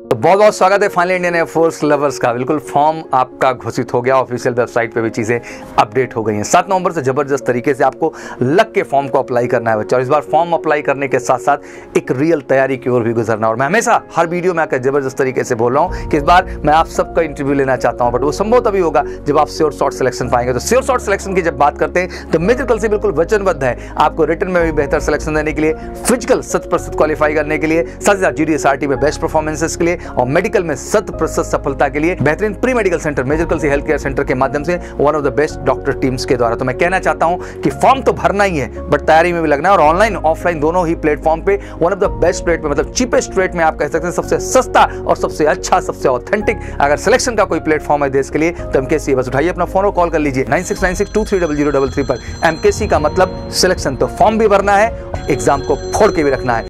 तो बहुत बहुत स्वागत है फाइनल इंडियन एयरफोर्स लवर्स का। बिल्कुल फॉर्म आपका घोषित हो गया, ऑफिशियल वेबसाइट पे भी चीज़ें अपडेट हो गई हैं। 7 नवंबर से ज़बरदस्त तरीके से आपको लग के फॉर्म को अप्लाई करना है बच्चा, और इस बार फॉर्म अप्लाई करने के साथ साथ एक रियल तैयारी की ओर भी गुजरना है। और मैं हमेशा हर वीडियो में आकर ज़बरदस्त तरीके से बोल रहा हूँ कि इस बार मैं आप सबका इंटरव्यू लेना चाहता हूँ, बट वो संभव तभी होगा जब आप श्योर शॉर्ट सिलेक्शन पाएंगे। तो श्योर शॉर्ट सिलेक्शन की जब बात करते हैं तो मेजर कल से बिल्कुल वचनबद्ध है आपको रिटन में भी बेहतर सिलेक्शन देने के लिए, फिजिकल 100% क्वालिफाई करने के लिए, साथ ही साथ GDSRT में बेस्ट परफॉर्मेंसेस के लिए, और मेडिकल में 100% सफलता के लिए बेहतरीन प्री मेडिकल सेंटर मेजर कल से हेल्थ केयर सेंटर के माध्यम से one of the best doctor teams के द्वारा। तो मैं कहना चाहता हूं कि फॉर्म तो भरना ही है, बट तैयारी में भी लगना है, और ऑनलाइन ऑफलाइन दोनों ही प्लेटफॉर्म पे one of the best rate पे, मतलब चीपेस्ट रेट में आप कह सकते हैं, सबसे सस्ता और सबसे अच्छा, सबसे ऑथेंटिक अगर सिलेक्शन का कोई प्लेटफॉर्म है देश के लिए तो MKC। बस उठाइए अपना फोन और कॉल कर लीजिए 9696230033 पर। MKC का मतलब सिलेक्शन। तो फॉर्म भी भरना है, एग्जाम को फोड़ के भी रखना है।